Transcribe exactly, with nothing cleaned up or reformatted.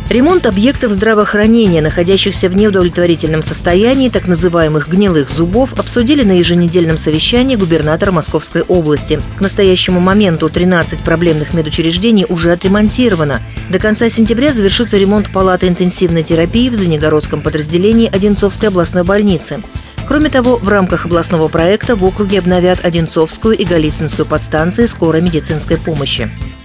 Ремонт объектов здравоохранения, находящихся в неудовлетворительном состоянии, так называемых гнилых зубов, обсудили на еженедельном совещании губернатора Московской области. К настоящему моменту тринадцать проблемных медучреждений уже отремонтировано. До конца сентября завершится ремонт палаты интенсивной терапии в Звенигородском подразделении Одинцовской областной больницы. Кроме того, в рамках областного проекта в округе обновят Одинцовскую и Голицынскую подстанции скорой медицинской помощи.